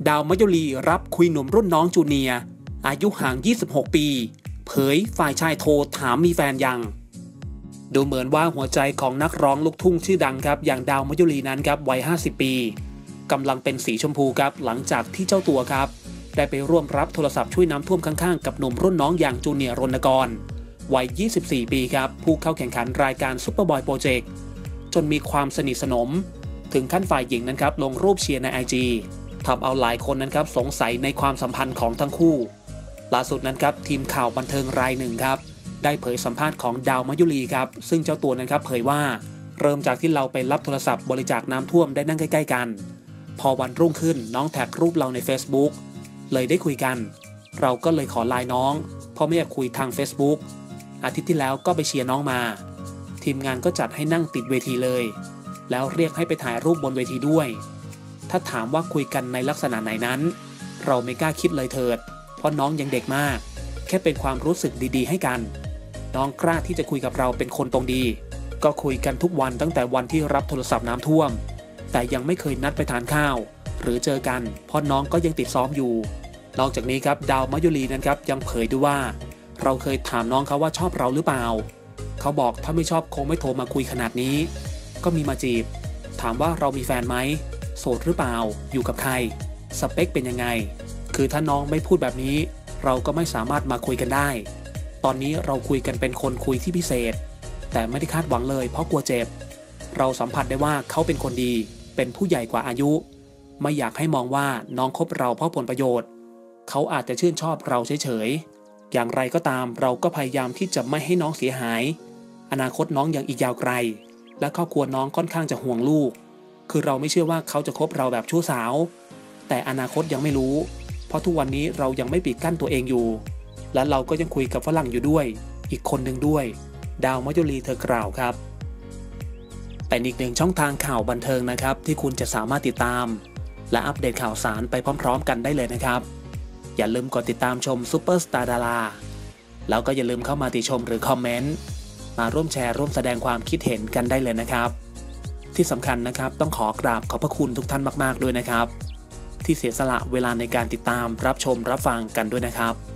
ดาวมะยุรีรับคุยหนุ่มรุ่นน้องจูเนียร์อายุห่าง26 ปีเผยฝ่ายชายโทรถามมีแฟนยังดูเหมือนว่าหัวใจของนักร้องลูกทุ่งชื่อดังครับอย่างดาวมะยุรีนั้นครับวัย50 ปีกำลังเป็นสีชมพูครับหลังจากที่เจ้าตัวครับได้ไปร่วมรับโทรศัพท์ช่วยน้ำท่วมข้างๆกับหนุ่มรุ่นน้องอย่างจูเนียร์รณกรวัย24 ปีครับผู้เข้าแข่งขันรายการซุปเปอร์บอยโปรเจกต์จนมีความสนิทสนมถึงขั้นฝ่ายหญิงนั้นครับลงรูปเชียร์ใน IG ทำเอาหลายคนนั้นครับสงสัยในความสัมพันธ์ของทั้งคู่ล่าสุดนั้นครับทีมข่าวบันเทิงรายหนึ่งครับได้เผยสัมภาษณ์ของดาวมะยุรีครับซึ่งเจ้าตัวนั้นครับเผยว่าเริ่มจากที่เราไปรับโทรศัพท์บริจาคน้ำท่วมได้นั่งใกล้ๆกันพอวันรุ่งขึ้นน้องแท็กรูปเราใน Facebook เลยได้คุยกันเราก็เลยขอไลน์น้องเพราะไม่อยากคุยทาง Facebook อาทิตย์ที่แล้วก็ไปเชียร์น้องมาทีมงานก็จัดให้นั่งติดเวทีเลยแล้วเรียกให้ไปถ่ายรูปบนเวทีด้วยถ้าถามว่าคุยกันในลักษณะไหนนั้นเราไม่กล้าคิดเลยเถิดเพราะน้องยังเด็กมากแค่เป็นความรู้สึกดีๆให้กันน้องกล้าที่จะคุยกับเราเป็นคนตรงดีก็คุยกันทุกวันตั้งแต่วันที่รับโทรศัพท์น้ำท่วมแต่ยังไม่เคยนัดไปทานข้าวหรือเจอกันเพราะน้องก็ยังติดซ้อมอยู่นอกจากนี้ครับดาวมะยุรีนั้นครับยังเผยด้วยว่าเราเคยถามน้องเขาว่าชอบเราหรือเปล่าเขาบอกถ้าไม่ชอบคงไม่โทรมาคุยขนาดนี้ก็มีมาจีบถามว่าเรามีแฟนไหมโสดหรือเปล่าอยู่กับใครสเปคเป็นยังไงคือถ้าน้องไม่พูดแบบนี้เราก็ไม่สามารถมาคุยกันได้ตอนนี้เราคุยกันเป็นคนคุยที่พิเศษแต่ไม่ได้คาดหวังเลยเพราะกลัวเจ็บเราสัมผัสได้ว่าเขาเป็นคนดีเป็นผู้ใหญ่กว่าอายุไม่อยากให้มองว่าน้องคบเราเพราะผลประโยชน์เขาอาจจะชื่นชอบเราเฉยๆอย่างไรก็ตามเราก็พยายามที่จะไม่ให้น้องเสียหายอนาคตน้องยังอีกยาวไกลและครอบครัวน้องค่อนข้างจะห่วงลูกคือเราไม่เชื่อว่าเขาจะคบเราแบบชู้สาวแต่อนาคตยังไม่รู้เพราะทุกวันนี้เรายังไม่ปิดกั้นตัวเองอยู่และเราก็ยังคุยกับฝรั่งอยู่ด้วยอีกคนหนึ่งด้วยดาวมะยุรีเธอกล่าวครับเป็นอีกหนึ่งช่องทางข่าวบันเทิงนะครับที่คุณจะสามารถติดตามและอัปเดตข่าวสารไปพร้อมๆกันได้เลยนะครับอย่าลืมกดติดตามชมซุปเปอร์สตาร์ดาราแล้วก็อย่าลืมเข้ามาติชมหรือคอมเมนต์มาร่วมแชร์ร่วมแสดงความคิดเห็นกันได้เลยนะครับที่สำคัญนะครับต้องขอกราบขอบพระคุณทุกท่านมากๆด้วยนะครับที่เสียสละเวลาในการติดตามรับชมรับฟังกันด้วยนะครับ